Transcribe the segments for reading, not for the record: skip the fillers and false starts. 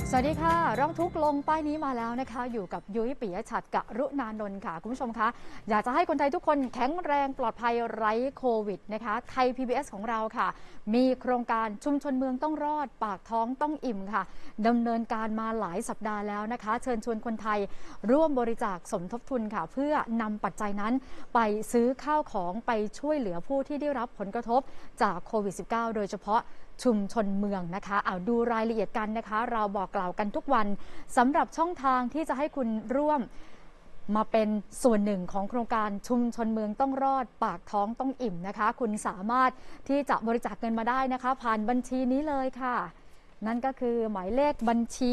สวัสดีค่ะร้องทุกข์ลงป้ายนี้มาแล้วนะคะอยู่กับยุ้ยปิยะฉัตรกรุณานนท์ค่ะคุณผู้ชมคะอยากจะให้คนไทยทุกคนแข็งแรงปลอดภัยไร้โควิดนะคะไทย PBS ของเราค่ะมีโครงการชุมชนเมืองต้องรอดปากท้องต้องอิ่มค่ะดำเนินการมาหลายสัปดาห์แล้วนะคะเชิญชวนคนไทยร่วมบริจาคสมทบทุนค่ะเพื่อนำปัจจัยนั้นไปซื้อข้าวของไปช่วยเหลือผู้ที่ได้รับผลกระทบจากโควิด -19 โดยเฉพาะชุมชนเมืองนะคะเอาดูรายละเอียดกันนะคะเราบอกกล่าวกันทุกวันสำหรับช่องทางที่จะให้คุณร่วมมาเป็นส่วนหนึ่งของโครงการชุมชนเมืองต้องรอดปากท้องต้องอิ่มนะคะคุณสามารถที่จะบริจาคเงินมาได้นะคะผ่านบัญชีนี้เลยค่ะนั่นก็คือหมายเลขบัญชี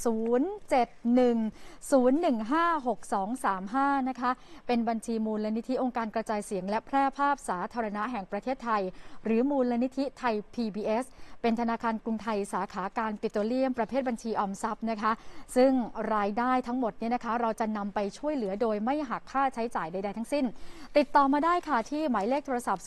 071-015-6235 นะคะเป็นบัญชีมูลนิธิองค์การกระจายเสียงและแพร่ภาพสาธารณะแห่งประเทศไทยหรือมูลนิธิไทย PBS เป็นธนาคารกรุงไทยสาขาการปิโตรเลียมประเภทบัญชีออมทรัพย์นะคะซึ่งรายได้ทั้งหมดเนี่ยนะคะเราจะนำไปช่วยเหลือโดยไม่หักค่าใช้จ่ายใดๆทั้งสิ้นติดต่อมาได้ค่ะที่หมายเลขโทรศัพท์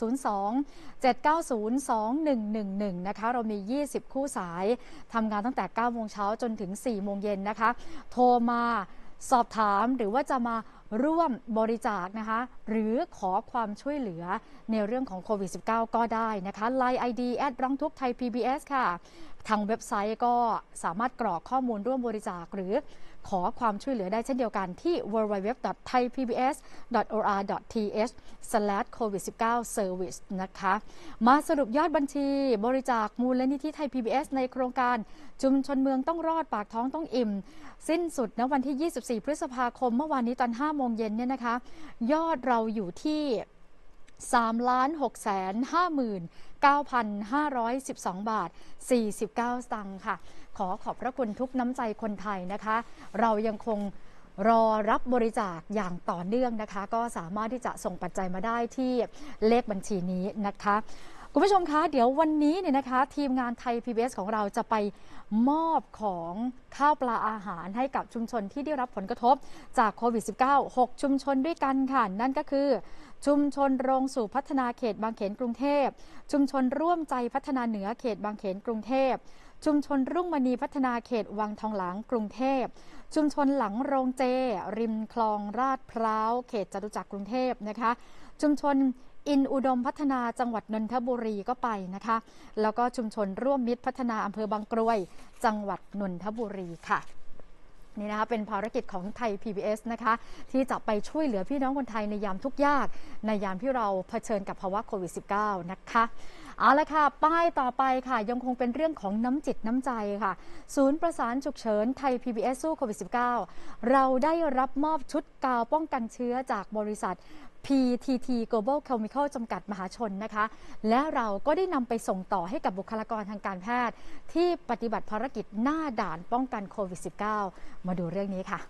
02-790-2111 นะคะเรามี 20 คู่สายทำงานตั้งแต่ 9 โมงเช้าจนถึง 4 โมงเย็นนะคะโทรมาสอบถามหรือว่าจะมาร่วมบริจาคนะคะหรือขอความช่วยเหลือในเรื่องของโควิด -19 ก็ได้นะคะ Line ID ร้องทุกข์ไทย PBS ค่ะทางเว็บไซต์ก็สามารถกรอกข้อมูลร่วมบริจาคหรือขอความช่วยเหลือได้เช่นเดียวกันที่ www.thaipbs.or.th/covid19service นะคะมาสรุปยอดบัญชีบริจาคมูลนิธิไทย PBS ในโครงการชุมชนเมืองต้องรอดปากท้องต้องอิ่มสิ้นสุดณวันที่ 24 พฤษภาคมเมื่อวานนี้ตอน 5 โมงเย็นเนี่ยนะคะยอดเราอยู่ที่ 3,659,512 บาท 49 สตางค์ค่ะขอบพระคุณทุกน้ำใจคนไทยนะคะเรายังคงรอรับบริจาคอย่างต่อเนื่องนะคะก็สามารถที่จะส่งปัจจัยมาได้ที่เลขบัญชีนี้นะคะคุณผู้ชมคะเดี๋ยววันนี้เนี่ยนะคะทีมงานไทย PBS ของเราจะไปมอบของข้าวปลาอาหารให้กับชุมชนที่ได้รับผลกระทบจากโควิด -19 6 ชุมชนด้วยกันค่ะนั่นก็คือชุมชนโรงสูบพัฒนาเขตบางเขนกรุงเทพชุมชนร่วมใจพัฒนาเหนือเขตบางเขนกรุงเทพชุมชนรุ่งมณีพัฒนาเขตวังทองหลางกรุงเทพชุมชนหลังโรงเจริมคลองลาดพร้าวเขตจตุจักรกรุงเทพนะคะชุมชนอินอุดมพัฒนาจังหวัดนนทบุรีก็ไปนะคะแล้วก็ชุมชนร่วมมิตรพัฒนาอำเภอบางกรวยจังหวัดนนทบุรีค่ะนี่นะคะเป็นภารกิจของไทย PBS นะคะที่จะไปช่วยเหลือพี่น้องคนไทยในยามทุกข์ยากในยามที่เราเผชิญกับภาวะโควิด -19 นะคะเอาละค่ะป้ายต่อไปค่ะยังคงเป็นเรื่องของน้ำจิตน้ำใจค่ะศูนย์ประสานฉุกเฉินไทย PBS สู้โควิด -19 เราได้รับมอบชุดกาวป้องกันเชื้อจากบริษัท PTT Global Chemical จำกัดมหาชนนะคะและเราก็ได้นำไปส่งต่อให้กับบุคลากรทางการแพทย์ที่ปฏิบัติภารกิจหน้าด่านป้องกันโควิด -19 มาดูเรื่องนี้ค่ะ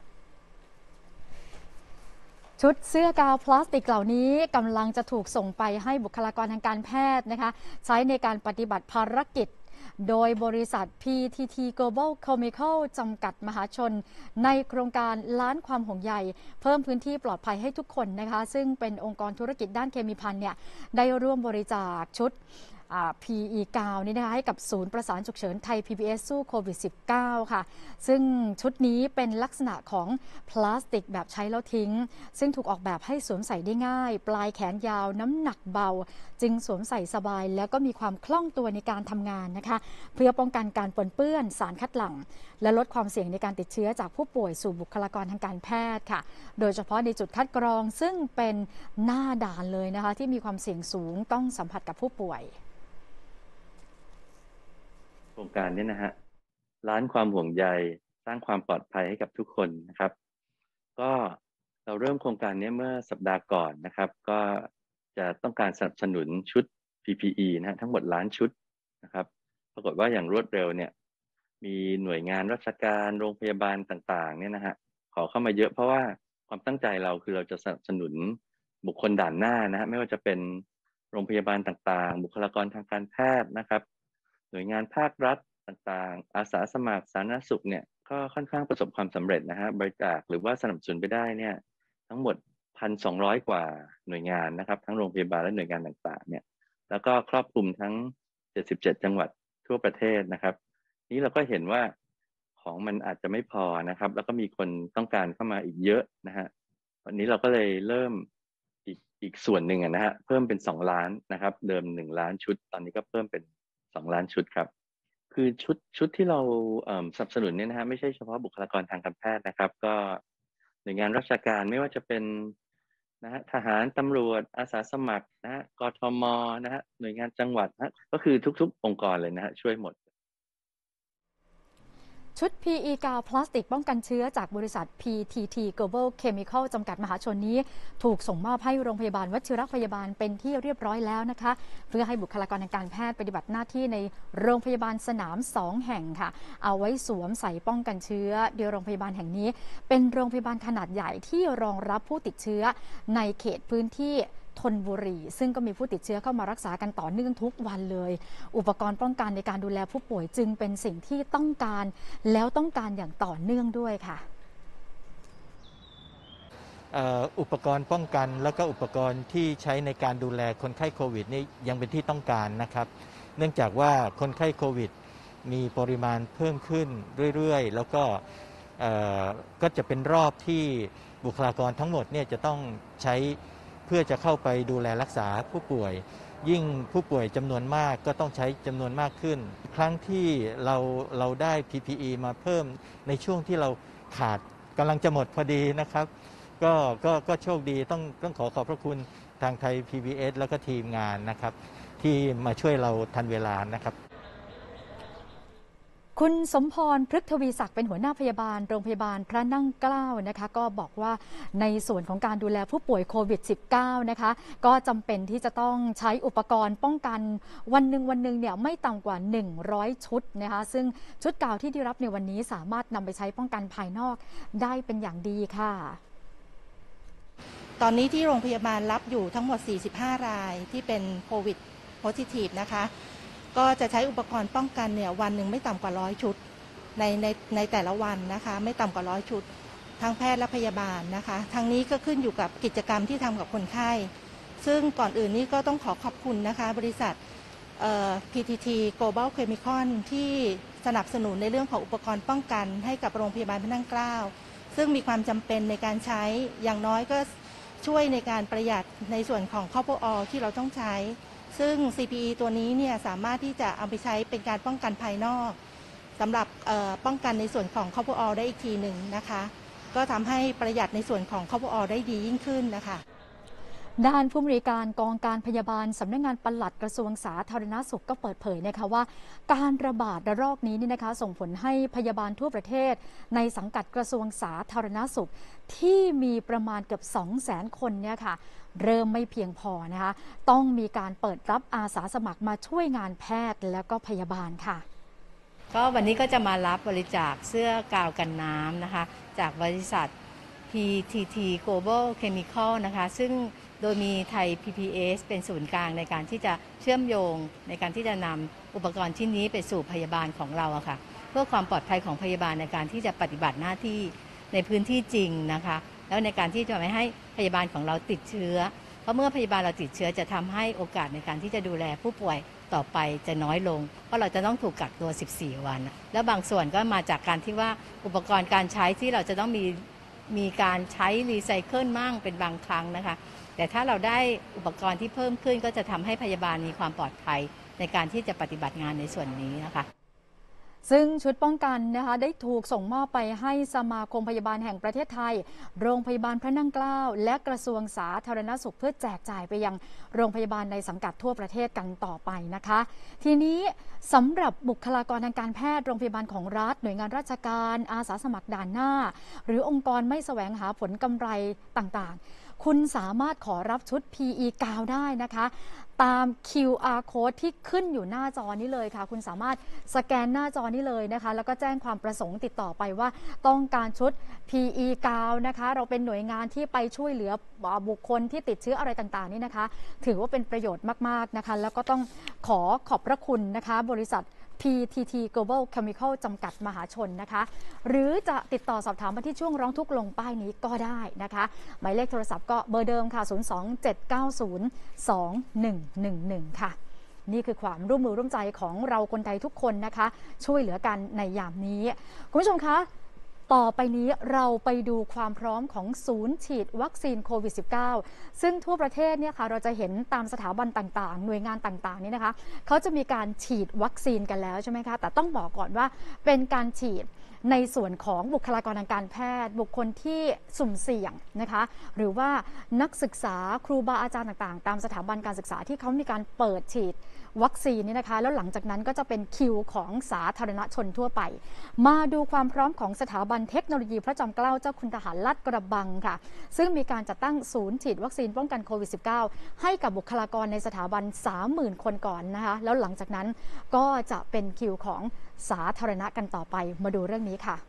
ชุดเสื้อกาวพลาสติกเหล่านี้กำลังจะถูกส่งไปให้บุคลากรทางการแพทย์นะคะใช้ในการปฏิบัติภารกิจโดยบริษัท PTT Global Chemical จำกัดมหาชนในโครงการล้านความห่วงใยเพิ่มพื้นที่ปลอดภัยให้ทุกคนนะคะซึ่งเป็นองค์กรธุรกิจด้านเคมีภัณฑ์เนี่ยได้ร่วมบริจาคชุดPE กาวนี่นะคะให้กับศูนย์ประสานฉุกเฉินไทย PBS สู้โควิด -19 ค่ะซึ่งชุดนี้เป็นลักษณะของพลาสติกแบบใช้แล้วทิ้งซึ่งถูกออกแบบให้สวมใส่ได้ง่ายปลายแขนยาวน้ำหนักเบาจึงสวมใส่สบายแล้วก็มีความคล่องตัวในการทำงานนะคะเพื่อป้องกันการปนเปื้อนสารคัดหลั่งและลดความเสี่ยงในการติดเชื้อจากผู้ป่วยสู่บุคลากรทางการแพทย์ค่ะโดยเฉพาะในจุดคัดกรองซึ่งเป็นหน้าด่านเลยนะคะที่มีความเสี่ยงสูงต้องสัมผัสกับผู้ป่วยโครงการนี้นะฮะล้านความห่วงใยสร้างความปลอดภัยให้กับทุกคนนะครับก็เราเริ่มโครงการนี้เมื่อสัปดาห์ก่อนนะครับก็จะต้องการสนับสนุนชุด PPE นะฮะทั้งหมดล้านชุดนะครับปรากฏว่าอย่างรวดเร็วเนี่ยมีหน่วยงานราชการโรงพยาบาลต่างๆเนี่ยนะฮะขอเข้ามาเยอะเพราะว่าความตั้งใจเราคือเราจะสนับสนุนบุคคลด่านหน้านะฮะไม่ว่าจะเป็นโรงพยาบาลต่างๆบุคลากรทางการแพทย์นะครับหน่วยงานภาครัฐต่างๆอาสาสมัครสาธารณสุขเนี่ยก็ค่อนข้างประสบความสำเร็จนะฮะบริจาคหรือว่าสนับสนุนไปได้เนี่ยทั้งหมด 1,200 กว่าหน่วยงานนะครับทั้งโรงพยาบาลและหน่วยงานต่างๆเนี่ยแล้วก็ครอบคลุมทั้ง77จังหวัดทั่วประเทศนะครับนี้เราก็เห็นว่าขของมันอาจจะไม่พอนะครับแล้วก็มีคนต้องการเข้ามาอีกเยอะนะฮะวันนี้เราก็เลยเริ่มอีกส่วนหนึ่งนะฮะเพิ่มเป็น2 ล้านนะครับเดิม1 ล้านชุดตอนนี้ก็เพิ่มเป็น2 ล้านชุดครับคือชุดที่เราสนับสนุนเนี่ยนะฮะไม่ใช่เฉพาะบุคลากรทางการแพทย์นะครับก็หน่วยงานราชการไม่ว่าจะเป็นนะฮะทหารตำรวจอาสาสมัครนะฮะกทมนะฮะหน่วยงานจังหวัดนะก็คือทุกๆองค์กรเลยนะฮะช่วยหมดชุด PE กาวพลาสติกป้องกันเชื้อจากบริษัท PTT Global Chemical จำกัดมหาชนนี้ถูกส่งมอบให้โรงพยาบาลวชิรพยาบาลเป็นที่เรียบร้อยแล้วนะคะเพื่อให้บุคลากรทางการแพทย์ปฏิบัติหน้าที่ในโรงพยาบาลสนาม2 แห่งค่ะเอาไว้สวมใส่ป้องกันเชื้อโดยโรงพยาบาลแห่งนี้เป็นโรงพยาบาลขนาดใหญ่ที่รองรับผู้ติดเชื้อในเขตพื้นที่ธนบุรีซึ่งก็มีผู้ติดเชื้อเข้ามารักษากันต่อเนื่องทุกวันเลยอุปกรณ์ป้องกันในการดูแลผู้ป่วยจึงเป็นสิ่งที่ต้องการแล้วต้องการอย่างต่อเนื่องด้วยค่ะอุปกรณ์ป้องกันแล้วก็อุปกรณ์ที่ใช้ในการดูแลคนไข้โควิดนี่ยังเป็นที่ต้องการนะครับเนื่องจากว่าคนไข้โควิดมีปริมาณเพิ่มขึ้นเรื่อยๆแล้วก็จะเป็นรอบที่บุคลากรทั้งหมดเนี่ยจะต้องใช้เพื่อจะเข้าไปดูแลรักษาผู้ป่วยยิ่งผู้ป่วยจำนวนมากก็ต้องใช้จำนวนมากขึ้นครั้งที่เราได้ PPE มาเพิ่มในช่วงที่เราขาดกำลังจะหมดพอดีนะครับก็โชคดีต้องขอบพระคุณทางไทย PBS แล้วก็ทีมงานนะครับที่มาช่วยเราทันเวลานะครับคุณสมพรพฤกษ์ทวีศักดิ์เป็นหัวหน้าพยาบาลโรงพยาบาลพระนั่งเกล้านะคะก็บอกว่าในส่วนของการดูแลผู้ป่วยโควิด -19 นะคะก็จำเป็นที่จะต้องใช้อุปกรณ์ป้องกันวันหนึ่งเนี่ยไม่ต่ำกว่า100 ชุดนะคะซึ่งชุดกาวที่ได้รับในวันนี้สามารถนำไปใช้ป้องกันภายนอกได้เป็นอย่างดีค่ะตอนนี้ที่โรงพยาบาลรับอยู่ทั้งหมด45 รายที่เป็นโควิดโพซิทีฟนะคะก็จะใช้อุปกรณ์ป้องกันเนี่ยวันหนึ่งไม่ต่ำกว่า100 ชุดในแต่ละวันนะคะไม่ต่ำกว่า100 ชุดทั้งแพทย์และพยาบาลนะคะทางนี้ก็ขึ้นอยู่กับกิจกรรมที่ทำกับคนไข้ซึ่งก่อนอื่นนี้ก็ต้องขอบคุณนะคะบริษัทPTT Global Chemical ที่สนับสนุนในเรื่องของอุปกรณ์ป้องกันให้กับโรงพยาบาลพระนั่งเกล้าซึ่งมีความจำเป็นในการใช้อย่างน้อยก็ช่วยในการประหยัดในส่วนของคอปเปอร์ที่เราต้องใช้ซึ่ง CPE ตัวนี้เนี่ยสามารถที่จะเอาไปใช้เป็นการป้องกันภายนอกสำหรับป้องกันในส่วนของคอปเปอร์ได้อีกทีหนึ่งนะคะก็ทำให้ประหยัดในส่วนของคอปเปอร์ได้ดียิ่งขึ้นนะคะด้านผู้บริการกองการพยาบาลสำนักงานปลัดกระทรวงสาธารณสุขก็เปิดเผยนะคะว่าการระบาดระลอกนี้นี่นะคะส่งผลให้พยาบาลทั่วประเทศในสังกัดกระทรวงสาธารณสุขที่มีประมาณเกือบ 200,000 คนเนี่ยค่ะเริ่มไม่เพียงพอนะคะต้องมีการเปิดรับอาสาสมัครมาช่วยงานแพทย์แล้วก็พยาบาลค่ะก็วันนี้ก็จะมารับบริจาคเสื้อกาวกันน้ำนะคะจากบริษัท PTT Global Chemical นะคะซึ่งโดยมีไทย PPS เป็นศูนย์กลางในการที่จะเชื่อมโยงในการที่จะนำอุปกรณ์ชิ้นนี้ไปสู่พยาบาลของเราอะค่ะเพื่อความปลอดภัยของพยาบาลในการที่จะปฏิบัติหน้าที่ในพื้นที่จริงนะคะแล้วในการที่จะไม่ให้พยาบาลของเราติดเชื้อเพราะเมื่อพยาบาลเราติดเชื้อจะทำให้โอกาสในการที่จะดูแลผู้ป่วยต่อไปจะน้อยลงเพราะเราจะต้องถูกกักตัว14 วันแล้วบางส่วนก็มาจากการที่ว่าอุปกรณ์การใช้ที่เราจะต้องมีการใช้รีไซเคิลมั่งเป็นบางครั้งนะคะแต่ถ้าเราได้อุปกรณ์ที่เพิ่มขึ้นก็จะทำให้พยาบาลมีความปลอดภัยในการที่จะปฏิบัติงานในส่วนนี้นะคะซึ่งชุดป้องกันนะคะได้ถูกส่งมอบไปให้สมาคมพยาบาลแห่งประเทศไทยโรงพยาบาลพระนั่งเกล้าและกระทรวงสาธารณสุขเพื่อแจกจ่ายไปยังโรงพยาบาลในสังกัดทั่วประเทศกันต่อไปนะคะทีนี้สำหรับบุคลากรทางการแพทย์โรงพยาบาลของรัฐหน่วยงานราชการอาสาสมัครด่านหน้าหรือองค์กรไม่แสวงหาผลกำไรต่างๆคุณสามารถขอรับชุด PE กาวได้นะคะตาม QR code ที่ขึ้นอยู่หน้าจอนี้เลยค่ะคุณสามารถสแกนหน้าจอนี้เลยนะคะแล้วก็แจ้งความประสงค์ติดต่อไปว่าต้องการชุด PE กาวนะคะเราเป็นหน่วยงานที่ไปช่วยเหลือบุคคลที่ติดเชื้ออะไรต่างๆนี่นะคะถือว่าเป็นประโยชน์มากๆนะคะแล้วก็ต้องขอบพระคุณนะคะบริษัทPTT Global Chemical จำกัดมหาชนนะคะหรือจะติดต่อสอบถามมาที่ช่วงร้องทุกข์ลงป้ายนี้ก็ได้นะคะหมายเลขโทรศัพท์ก็เบอร์เดิมค่ะ027902111ค่ะนี่คือความร่วมมือร่วมใจของเราคนไทยทุกคนนะคะช่วยเหลือกันในยามนี้คุณผู้ชมคะต่อไปนี้เราไปดูความพร้อมของศูนย์ฉีดวัคซีนโควิด -19 ซึ่งทั่วประเทศเนี่ยค่ะเราจะเห็นตามสถาบันต่างๆหน่วยงานต่างๆนี่นะคะเขาจะมีการฉีดวัคซีนกันแล้วใช่ไหมคะแต่ต้องบอกก่อนว่าเป็นการฉีดในส่วนของบุคลากรทางการแพทย์บุคคลที่สุ่มเสี่ยงนะคะหรือว่านักศึกษาครูบาอาจารย์ต่างๆตามสถาบันการศึกษาที่เขามีการเปิดฉีดวัคซีนนี่นะคะแล้วหลังจากนั้นก็จะเป็นคิวของสาธารณชนทั่วไปมาดูความพร้อมของสถาบันเทคโนโลยีพระจอมเกล้าเจ้าคุณทหารลาดกระบังค่ะซึ่งมีการจัดตั้งศูนย์ฉีดวัคซีนป้องกันโควิด -19 ให้กับบุคลากรในสถาบัน 30,000 คนก่อนนะคะแล้วหลังจากนั้นก็จะเป็นคิวของสาธารณะกันต่อไปมาดูเรื่องนี้ค่ะ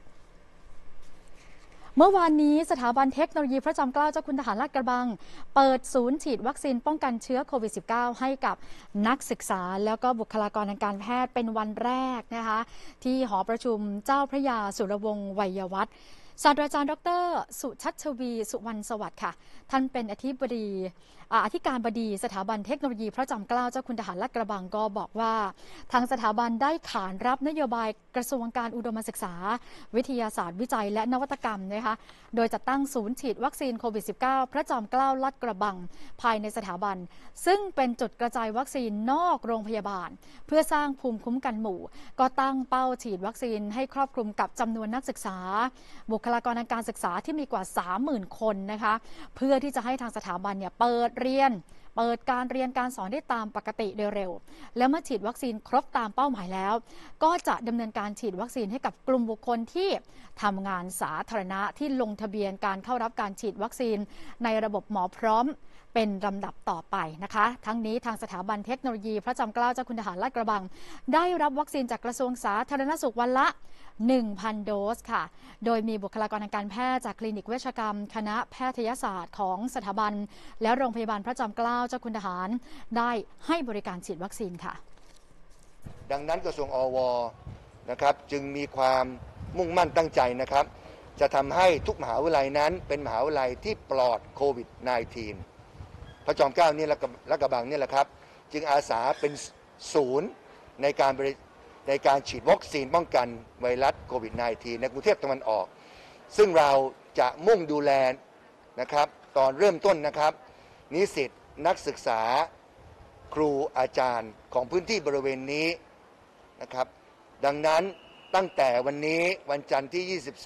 เมื่อวานนี้สถาบันเทคโนโลยีพระจอมเกล้าเจ้าคุณทหารลาดกระบังเปิดศูนย์ฉีดวัคซีนป้องกันเชื้อโควิด -19 ให้กับนักศึกษาแล้วก็บุคลากรทางการแพทย์เป็นวันแรกนะคะที่หอประชุมเจ้าพระยาสุรวงศ์ไวยวัฒน์ศาสตราจารย์ดร.สุชัชวีสุวรรณสวัสดิ์ค่ะท่านเป็นอธิการบดีสถาบันเทคโนโลยีพระจอมเกล้าเจ้าคุณทหารลาดกระบังก็บอกว่าทางสถาบันได้ขานรับนโยบายกระทรวงการอุดมศึกษาวิทยาศาสตร์วิจัยและนวัตกรรมนะคะโดยจัดตั้งศูนย์ฉีดวัคซีนโควิด -19 พระจอมเกล้าลาดกระบังภายในสถาบันซึ่งเป็นจุดกระจายวัคซีนนอกโรงพยาบาลเพื่อสร้างภูมิคุ้มกันหมู่ก็ตั้งเป้าฉีดวัคซีนให้ครอบคลุมกับจำนวนนักศึกษาบุคลากรทางการศึกษาที่มีกว่า 30,000 คนนะคะเพื่อที่จะให้ทางสถาบันเนี่ยเปิดการเรียนการสอนได้ตามปกติโดยเร็วและเมื่อฉีดวัคซีนครบตามเป้าหมายแล้วก็จะดำเนินการฉีดวัคซีนให้กับกลุ่มบุคคลที่ทำงานสาธารณะที่ลงทะเบียนการเข้ารับการฉีดวัคซีนในระบบหมอพร้อมเป็นลำดับต่อไปนะคะทั้งนี้ทางสถาบันเทคโนโลยีพระจอมเกล้าเจ้าคุณทหารลาดกระบังได้รับวัคซีนจากกระทรวงสาธารณสุขวันละ 1,000 โดสค่ะโดยมีบุคลากรทางการแพทย์จากคลินิกเวชกรรมคณะแพทยศาสตร์ของสถาบันและโรงพยาบาลพระจอมเกล้าเจ้าคุณทหารได้ให้บริการฉีดวัคซีนค่ะดังนั้นกระทรวงอวนะครับจึงมีความมุ่งมั่นตั้งใจนะครับจะทำให้ทุกมหาวิทยาลัยนั้นเป็นมหาวิทยาลัยที่ปลอดโควิด -19 พระจอมเกล้านี่และกระบังนี่แหละครับจึงอาสาเป็นศูนย์ในการฉีดวัคซีนป้องกันไวรัสโควิด -19 ในกรุงเทพตะวันออกซึ่งเราจะมุ่งดูแลนะครับตอนเริ่มต้นนะครับนิสิตนักศึกษาครูอาจารย์ของพื้นที่บริเวณนี้นะครับดังนั้นตั้งแต่วันนี้วันจันทร์ที่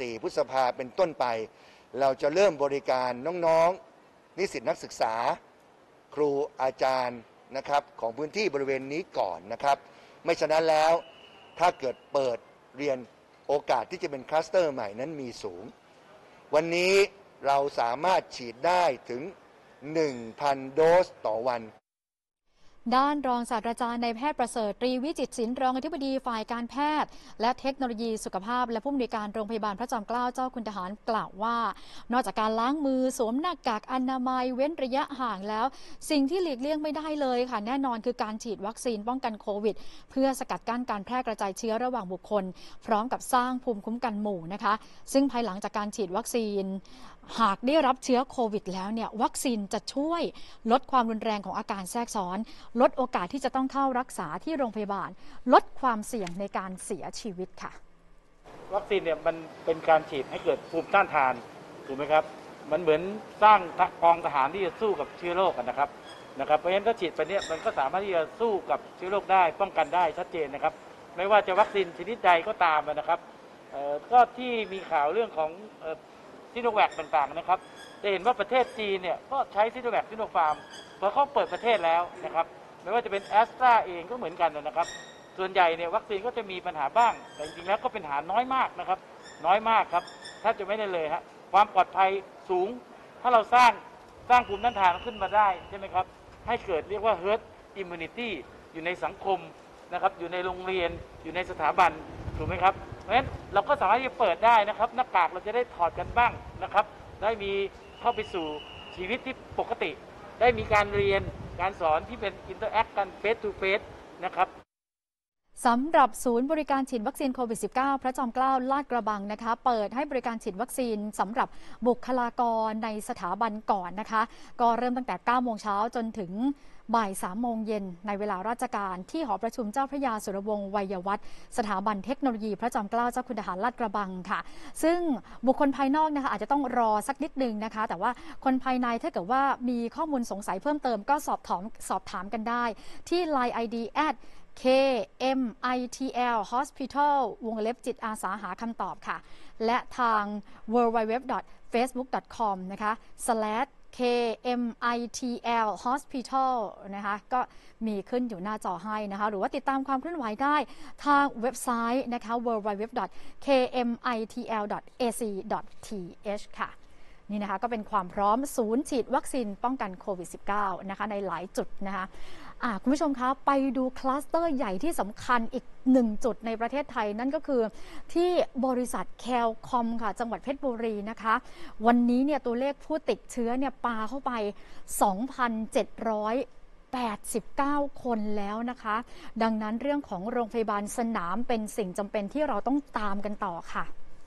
24 พฤษภาเป็นต้นไปเราจะเริ่มบริการน้องๆนิสิตนักศึกษาครูอาจารย์นะครับของพื้นที่บริเวณนี้ก่อนนะครับไม่ฉะนั้นแล้วถ้าเกิดเปิดเรียนโอกาสที่จะเป็นคลัสเตอร์ใหม่นั้นมีสูงวันนี้เราสามารถฉีดได้ถึง 1,000 โดสต่อวันด้านรองศาสตราจารย์นายแพทย์ประเสริฐตรีวิจิตรศิลป์รองอธิบดีฝ่ายการแพทย์และเทคโนโลยีสุขภาพและผู้อำนวยการโรงพยาบาลพระจอมเกล้าเจ้าคุณทหารกล่าวว่านอกจากการล้างมือสวมหน้ากากอนามัยเว้นระยะห่างแล้วสิ่งที่หลีกเลี่ยงไม่ได้เลยค่ะแน่นอนคือการฉีดวัคซีนป้องกันโควิดเพื่อสกัดกั้นการแพร่กระจายเชื้อระหว่างบุคคลพร้อมกับสร้างภูมิคุ้มกันหมู่นะคะซึ่งภายหลังจากการฉีดวัคซีนหากได้รับเชื้อโควิดแล้วเนี่ยวัคซีนจะช่วยลดความรุนแรงของอาการแทรกซ้อนลดโอกาสที่จะต้องเข้ารักษาที่โรงพยาบาลลดความเสี่ยงในการเสียชีวิตค่ะวัคซีนเนี่ยมันเป็นการฉีดให้เกิดภูมิต้านทานถูกไหมครับมันเหมือนสร้างกองทหารที่จะสู้กับเชื้อโรคนะครับเพราะฉะนั้นถ้าฉีดไปเนี่ยมันก็สามารถที่จะสู้กับเชื้อโรคได้ป้องกันได้ชัดเจนนะครับไม่ว่าจะวัคซีนชนิดใดก็ตามนะครับก็ที่มีข่าวเรื่องของซิโนแวคต่างๆนะครับจะเห็นว่าประเทศจีนเนี่ยก็ใช้ซิโนแวคซิโนฟาร์มพอเขาเปิดประเทศแล้วนะครับไม่ว่าจะเป็นแอสตราเองก็เหมือนกันนะครับส่วนใหญ่เนี่ยวัคซีนก็จะมีปัญหาบ้างแต่จริงๆแล้วก็เป็นปัญหาน้อยมากนะครับน้อยมากครับแทบจะไม่ได้เลยฮะความปลอดภัยสูงถ้าเราสร้างภูมิต้านทานขึ้นมาได้ใช่ไหมครับให้เกิดเรียกว่า herd immunity อยู่ในสังคมนะครับอยู่ในโรงเรียนอยู่ในสถาบันถูกไหมครับเพราะฉะนั้นเราก็สามารถที่จะเปิดได้นะครับหน้ากากเราจะได้ถอดกันบ้างนะครับได้มีเข้าไปสู่ชีวิตที่ปกติได้มีการเรียนการสอนที่เป็นอินเตอร์แอคกันเฟสทูเฟสนะครับสำหรับศูนย์บริการฉีดวัคซีนโควิด -19 พระจอมเกล้าลาดกระบังนะคะเปิดให้บริการฉีดวัคซีนสำหรับบุคลากรในสถาบันก่อนนะคะก็เริ่มตั้งแต่ 9 โมงเช้าจนถึงบ่าย 3 โมงเย็นในเวลาราชการที่หอประชุมเจ้าพระยาสุรวงศ์วัยวัฒน์สถาบันเทคโนโลยีพระจอมเกล้าเจ้าคุณทหารลาดกระบังค่ะซึ่งบุคคลภายนอกนะคะอาจจะต้องรอสักนิดนึงนะคะแต่ว่าคนภายในถ้าเกิดว่ามีข้อมูลสงสัยเพิ่มเติมก็สอบถามกันได้ที่ Line ID @KMITL Hospital วงเล็บจิตอาสาหาคำตอบค่ะและทาง www.facebook.com นะคะ /KMITL Hospital นะคะก็มีขึ้นอยู่หน้าจอให้นะคะหรือว่าติดตามความเคลื่อนไหวได้ทางเว็บไซต์นะคะ www.kmitl.ac.th ค่ะนี่นะคะก็เป็นความพร้อมศูนย์ฉีดวัคซีนป้องกันโควิด -19 นะคะในหลายจุดนะคะคุณผู้ชมคะไปดูคลัสเตอร์ใหญ่ที่สำคัญอีก1จุดในประเทศไทยนั่นก็คือที่บริษัทแคลคอมค่ะจังหวัดเพชรบุรีนะคะวันนี้เนี่ยตัวเลขผู้ติดเชื้อเนี่ยปาเข้าไป 2,789 คนแล้วนะคะดังนั้นเรื่องของโรงพยาบาลสนามเป็นสิ่งจำเป็นที่เราต้องตามกันต่อค่ะ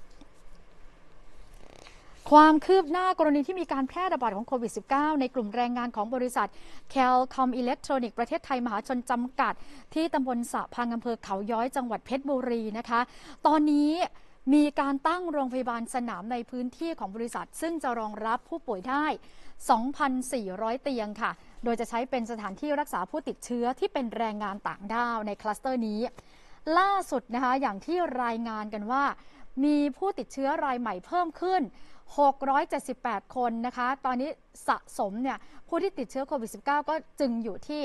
ความคืบหน้ากรณีที่มีการแพร่ระบาดของโควิด -19 ในกลุ่มแรงงานของบริษัท Calcom Electronic ประเทศไทยมหาชนจำกัดที่ตำบลสะพังอำเภอเขาย้อยจังหวัดเพชรบุรีนะคะตอนนี้มีการตั้งโรงพยาบาลสนามในพื้นที่ของบริษัทซึ่งจะรองรับผู้ป่วยได้ 2,400 เตียงค่ะโดยจะใช้เป็นสถานที่รักษาผู้ติดเชื้อที่เป็นแรงงานต่างด้าวในคลัสเตอร์นี้ล่าสุดนะคะอย่างที่รายงานกันว่ามีผู้ติดเชื้อรายใหม่เพิ่มขึ้น678 คนนะคะตอนนี้สะสมเนี่ยผู้ที่ติดเชื้อโควิด -19 ก็จึงอยู่ที่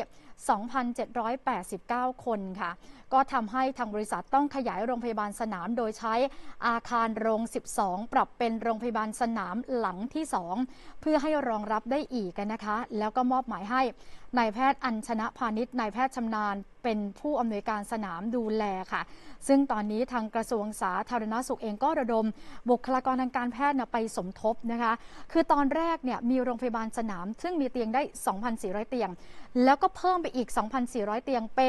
2,789 คนค่ะก็ทำให้ทางบริษัทต้องขยายโรงพยาบาลสนามโดยใช้อาคารโรง 12 ปรับเป็นโรงพยาบาลสนามหลังที่ 2 เพื่อให้รองรับได้อีกนะคะแล้วก็มอบหมายให้นายแพทย์อัญชนะพาณิชย์นายแพทย์ชำนาญเป็นผู้อำนวยการสนามดูแลค่ะซึ่งตอนนี้ทางกระทรวงสาธารณสุขเองก็ระดมบุคลากรทางการแพทย์ไปสมทบนะคะคือตอนแรกเนี่ยมีโรงพยาบาลสนามซึ่งมีเตียงได้ 2,400 เตียงแล้วก็เพิ่มไปอีก 2,400 เตียงเป็น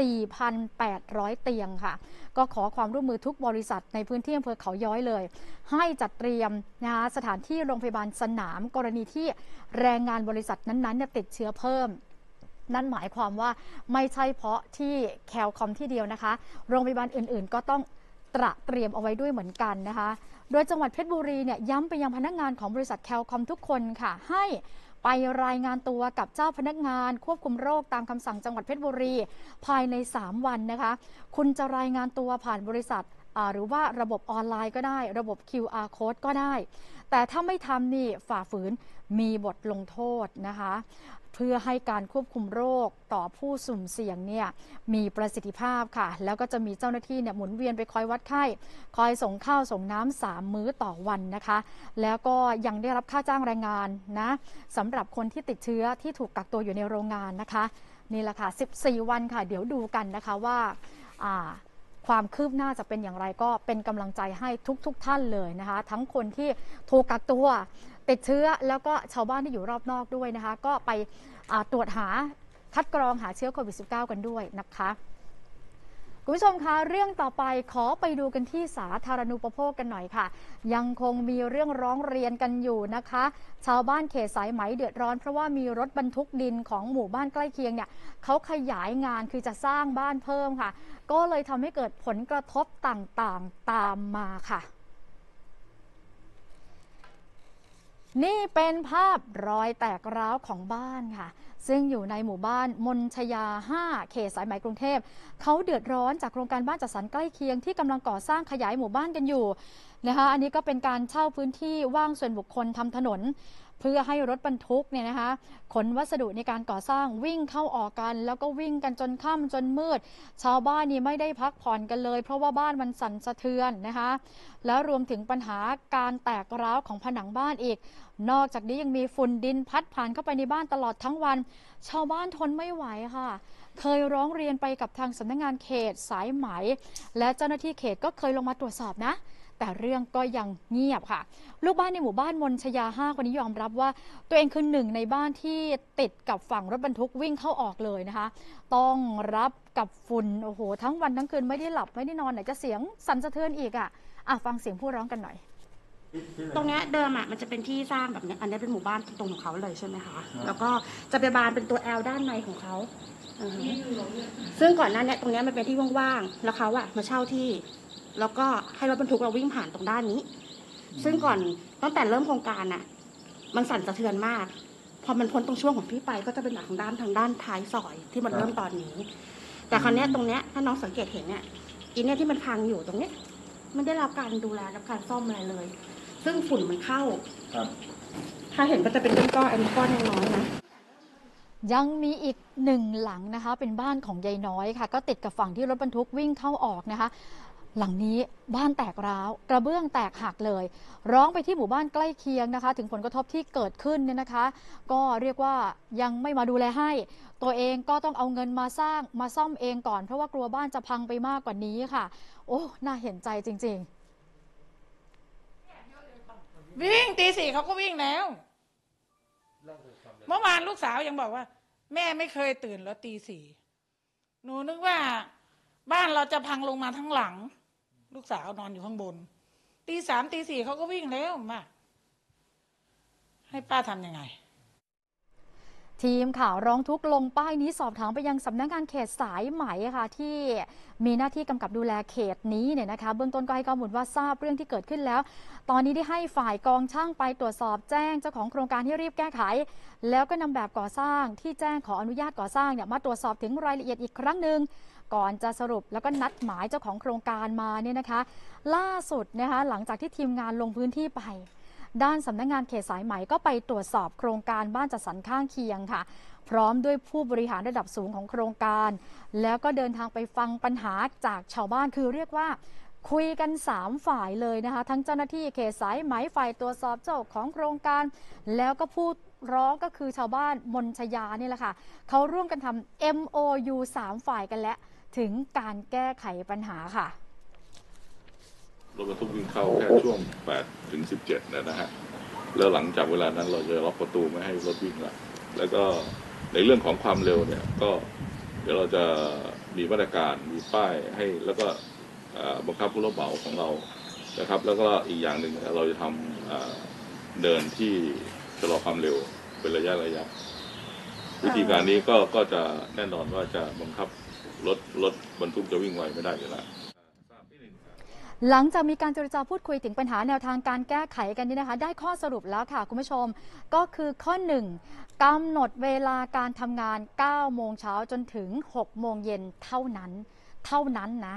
4,800 เตียงค่ะก็ขอความร่วมมือทุกบริษัทในพื้นที่อำเภอเขาย้อยเลยให้จัดเตรียมนะคะสถานที่โรงพยาบาลสนามกรณีที่แรงงานบริษัทนั้นๆติดเชื้อเพิ่มนั่นหมายความว่าไม่ใช่เพราะที่แคลคอมที่เดียวนะคะโรงพยาบาลอื่นๆก็ต้องเตรียมเอาไว้ด้วยเหมือนกันนะคะโดยจังหวัดเพชรบุรีเนี่ยย้ำไปยังพนักงานของบริษัทแคลคอมทุกคนค่ะให้ไปรายงานตัวกับเจ้าพนักงานควบคุมโรคตามคำสั่งจังหวัดเพชรบุรีภายใน3 วันนะคะคุณจะรายงานตัวผ่านบริษัทหรือว่าระบบออนไลน์ก็ได้ระบบ QR Code ก็ได้แต่ถ้าไม่ทำนี่ฝ่าฝืนมีบทลงโทษนะคะเพื่อให้การควบคุมโรคต่อผู้สุ่มเสี่ยงเนี่ยมีประสิทธิภาพค่ะแล้วก็จะมีเจ้าหน้าที่เนี่ยหมุนเวียนไปคอยวัดไข้คอยส่งข้าวส่งน้ำ3 มื้อต่อวันนะคะแล้วก็ยังได้รับค่าจ้างแรงงานนะสำหรับคนที่ติดเชื้อที่ถูกกักตัวอยู่ในโรงงานนะคะนี่แหละค่ะ14 วันค่ะเดี๋ยวดูกันนะคะว่าความคืบหน้าจะเป็นอย่างไรก็เป็นกำลังใจให้ทุกท่านเลยนะคะทั้งคนที่ถูกกักตัวติดเชื้อแล้วก็ชาวบ้านที่อยู่รอบนอกด้วยนะคะก็ไปตรวจหาคัดกรองหาเชื้อโควิด -19 กันด้วยนะคะคุณผู้ชมคะเรื่องต่อไปขอไปดูกันที่สาธารณูปโภคกันหน่อยค่ะยังคงมีเรื่องร้องเรียนกันอยู่นะคะชาวบ้านเขตสายไหมเดือดร้อนเพราะว่ามีรถบรรทุกดินของหมู่บ้านใกล้เคียงเนี่ยเขาขยายงานคือจะสร้างบ้านเพิ่มค่ะก็เลยทำให้เกิดผลกระทบต่างๆตามมาค่ะนี่เป็นภาพรอยแตกร้าวของบ้านค่ะซึ่งอยู่ในหมู่บ้านมนชยา 5 เขตสายไหมกรุงเทพเขาเดือดร้อนจากโครงการบ้านจัดสรรใกล้เคียงที่กำลังก่อสร้างขยายหมู่บ้านกันอยู่นะคะอันนี้ก็เป็นการเช่าพื้นที่ว่างส่วนบุคคลทำถนนเพื่อให้รถบรรทุกเนี่ยนะคะขนวัสดุในการก่อสร้างวิ่งเข้าออกกันแล้วก็วิ่งกันจนค่ำจนมืดชาวบ้านนี่ไม่ได้พักผ่อนกันเลยเพราะว่าบ้านมันสั่นสะเทือนนะคะแล้วรวมถึงปัญหาการแตกร้าวของผนังบ้านอีกนอกจากนี้ยังมีฝุ่นดินพัดผ่านเข้าไปในบ้านตลอดทั้งวันชาวบ้านทนไม่ไหวค่ะเคยร้องเรียนไปกับทางสำนักงานเขตสายไหมและเจ้าหน้าที่เขตก็เคยลงมาตรวจสอบนะแต่เรื่องก็ยังเงียบค่ะลูกบ้านในหมู่บ้านมนชยา 5 คนนี้ยอมรับว่าตัวเองคือหนึ่งในบ้านที่ติดกับฝั่งรถบรรทุกวิ่งเข้าออกเลยนะคะต้องรับกับฝุ่นโอ้โหทั้งวันทั้งคืนไม่ได้หลับไม่ได้นอนไหนจะเสียงสั่นสะเทือนอีกอ่ะฟังเสียงผู้ร้องกันหน่อยตรงเนี้ยเดิมอ่ะมันจะเป็นที่สร้างแบบนี้อันนี้เป็นหมู่บ้านตรงของเขาเลยใช่ไหมคะแล้วก็จะไปบานเป็นตัว L ด้านในของเขาซึ่งก่อนหน้านี้ตรงนี้มันเป็นที่ว่างๆแล้วเขาอะมาเช่าที่แล้วก็ให้รถบรรทุกเราวิ่งผ่านตรงด้านนี้ซึ่งก่อนตั้งแต่เริ่มโครงการน่ะมันสั่นสะเทือนมากพอมันพ้นตรงช่วงของพี่ไปก็จะเป็นทางด้านท้ายซอยที่มันเริ่มตอนนี้แต่คราวนี้ตรงเนี้ยถ้าน้องสังเกตเห็นเนี่ยอีเนี่ยที่มันพังอยู่ตรงเนี้ยมันได้รับการดูแลรับการซ่อมอะไรเลยซึ่งฝุ่นมันเข้าถ้าเห็นก็จะเป็นก้อนอันนี้ก้อนน้อยๆนะยังมีอีก1 หลังนะคะเป็นบ้านของยายน้อยค่ะก็ติดกับฝั่งที่รถบรรทุกวิ่งเข้าออกนะคะหลังนี้บ้านแตกร้าวกระเบื้องแตกหักเลยร้องไปที่หมู่บ้านใกล้เคียงนะคะถึงผลกระทบที่เกิดขึ้นเนี่ยนะคะก็เรียกว่ายังไม่มาดูแลให้ตัวเองก็ต้องเอาเงินมาซ่อมเองก่อนเพราะว่ากลัวบ้านจะพังไปมากกว่านี้ค่ะโอ้น่าเห็นใจจริงๆวิ่งตี 4เขาก็วิ่งแล้วเมื่อวานลูกสาวยังบอกว่าแม่ไม่เคยตื่นแล้วตี 4หนูนึกว่าบ้านเราจะพังลงมาทั้งหลังลูกสาวนอนอยู่ข้างบนตี 3ตี 4เขาก็วิ่งแล้วมาให้ป้าทำยังไงทีมข่าวร้องทุกข์ลงป้ายนี้สอบถามไปยังสำนักงานเขตสายไหมค่ะที่มีหน้าที่กำกับดูแลเขตนี้เนี่ยนะคะเบื้องต้นก็ให้ข้อมูลว่าทราบเรื่องที่เกิดขึ้นแล้วตอนนี้ได้ให้ฝ่ายกองช่างไปตรวจสอบแจ้งเจ้าของโครงการให้รีบแก้ไขแล้วก็นำแบบก่อสร้างที่แจ้งขออนุญาตก่อสร้างเนี่ยมาตรวจสอบถึงรายละเอียดอีกครั้งหนึ่งก่อนจะสรุปแล้วก็นัดหมายเจ้าของโครงการมาเนี่ยนะคะล่าสุดนะคะหลังจากที่ทีมงานลงพื้นที่ไปด้านสำนักงานเขตสายไหมก็ไปตรวจสอบโครงการบ้านจัดสรรข้างเคียงค่ะพร้อมด้วยผู้บริหารระดับสูงของโครงการแล้วก็เดินทางไปฟังปัญหาจากชาวบ้านคือเรียกว่าคุยกัน3ฝ่ายเลยนะคะทั้งเจ้าหน้าที่เขตสายไหมฝ่ายตรวจสอบเจ้าของโครงการแล้วก็ผู้ร้องก็คือชาวบ้านมนชยานี่แหละค่ะเขาร่วมกันทำ MOU 3 ฝ่ายกันและถึงการแก้ไขปัญหาค่ะรถบรรทุกวิ่งเข้าแค่ช่วง8 ถึง 17นะฮะแล้วหลังจากเวลานั้นเราจะล็อกประตูไม่ให้รถวิ่งละแล้วก็ในเรื่องของความเร็วเนี่ยก็เดี๋ยวเราจะมีมาตรการมีป้ายให้แล้วก็บังคับผู้รับเหมาของเรานะครับแล้วก็อีกอย่างหนึ่งเราจะทำเดินที่ชะลอความเร็วเป็นระยะวิธีการนี้ก็จะแน่นอนว่าจะบังคับรถบรรทุกจะวิ่งไวไม่ได้อยู่แล้วหลังจากมีการเจรจาพูดคุยถึงปัญหาแนวทางการแก้ไขกันนี่นะคะได้ข้อสรุปแล้วค่ะคุณผู้ชมก็คือข้อ 1 กำหนดเวลาการทำงาน 9 โมงเช้าจนถึง 6 โมงเย็นเท่านั้นนะ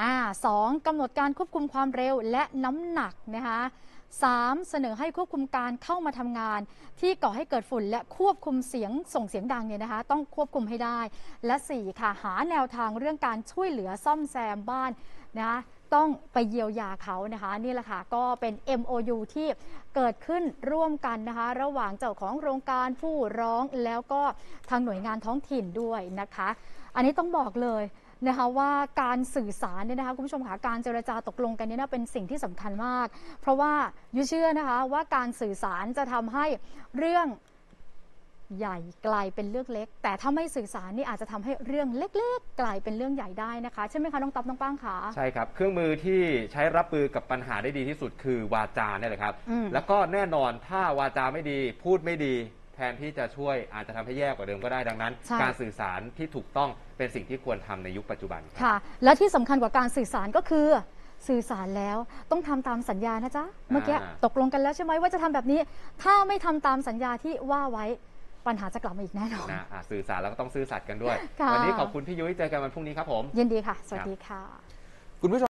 2 กำหนดการควบคุมความเร็วและน้ำหนักนะคะ3 เสนอให้ควบคุมการเข้ามาทำงานที่ก่อให้เกิดฝุ่นและควบคุมเสียงส่งเสียงดังเนี่ยนะคะต้องควบคุมให้ได้และ4ค่ะหาแนวทางเรื่องการช่วยเหลือซ่อมแซมบ้านนะคะต้องไปเยียวยาเขานะคะนี่แหละค่ะก็เป็น MOU ที่เกิดขึ้นร่วมกันนะคะระหว่างเจ้าของโครงการผู้ร้องแล้วก็ทางหน่วยงานท้องถิ่นด้วยนะคะอันนี้ต้องบอกเลยนะคะว่าการสื่อสารเนี่ยนะคะคุณผู้ชมคะการเจรจาตกลงกันเนี่ยนะเป็นสิ่งที่สำคัญมากเพราะว่ายุ้ยเชื่อนะคะว่าการสื่อสารจะทำให้เรื่องใหญ่กลายเป็นเรื่องเล็กแต่ถ้าไม่สื่อสารนี่อาจจะทำให้เรื่องเล็กๆกลายเป็นเรื่องใหญ่ได้นะคะใช่ไหมคะน้องต๊อบน้องป้างคะใช่ครับเครื่องมือที่ใช้รับมือกับปัญหาได้ดีที่สุดคือวาจาเนี่ยแหละครับแล้วก็แน่นอนถ้าวาจาไม่ดีพูดไม่ดีแทนที่จะช่วยอาจจะทำให้แย่กว่าเดิมก็ได้ดังนั้นการสื่อสารที่ถูกต้องเป็นสิ่งที่ควรทำในยุคปัจจุบันค่ะและที่สำคัญกว่าการสื่อสารก็คือสื่อสารแล้วต้องทำตามสัญญานะจ๊ะเมื่อกี้ตกลงกันแล้วใช่ไหมว่าจะทำแบบนี้ถ้าไม่ทำตามสัญญาที่ว่าไว้ปัญหาจะกลับมาอีกแน่นอนสื่อสารแล้วก็ต้องซื่อสัตย์กันด้วยวันนี้ขอบคุณพี่ยุ้ยเจอกันวันพรุ่งนี้ครับผมยินดีค่ะสวัสดีค่ะคุณผู้ชม